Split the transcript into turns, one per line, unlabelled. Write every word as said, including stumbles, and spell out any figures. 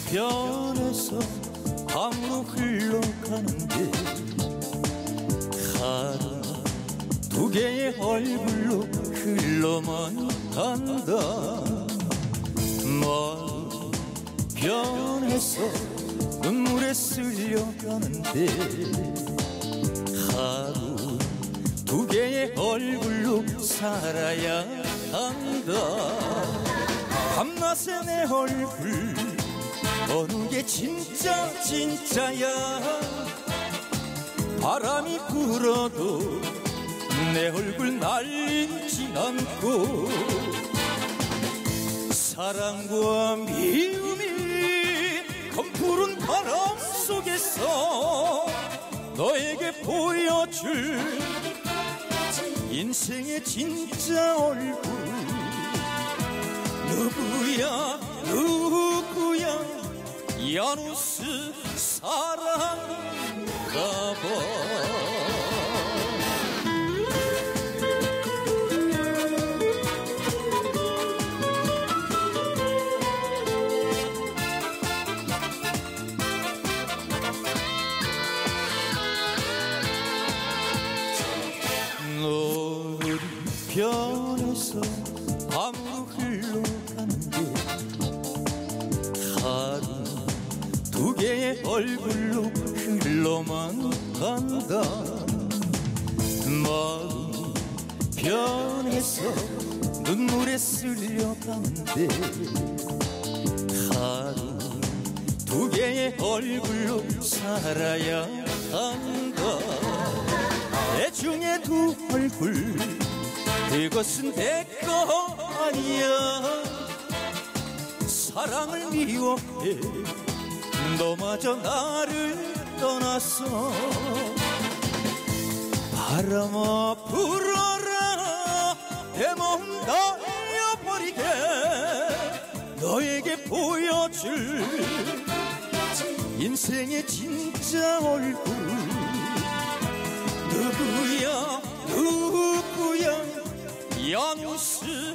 변해서 밤으로 흘러가는데 하루 두 개의 얼굴로 흘러만 간다. 마음 변해서 눈물에 쓸려가는데 하루 두 개의 얼굴로 살아야 한다. 밤낮의 내 얼굴 어느 게 진짜 진짜야. 바람이 불어도 내 얼굴 날리지 않고 사랑과 미움이 검푸른 바람 속에서 너에게 보여줄 인생의 진짜 얼굴. 누구야 누구야 야누스 사랑가봐. 너를 변해서 밤으로 흘러가는데 하루 두 개의 얼굴로 흘러만 간다. 마음 변해서 눈물에 쓸려가는데 하루 두 개의 얼굴로 살아야 한다. 애중의 두 얼굴 그것은 내 거 아니야. 사랑을 미워해 너마저 나를 떠났어. 바람아 불어라 내 몸 날려버리게 너에게 보여줄 인생의 진짜 얼굴. 누구야 누구야 야누스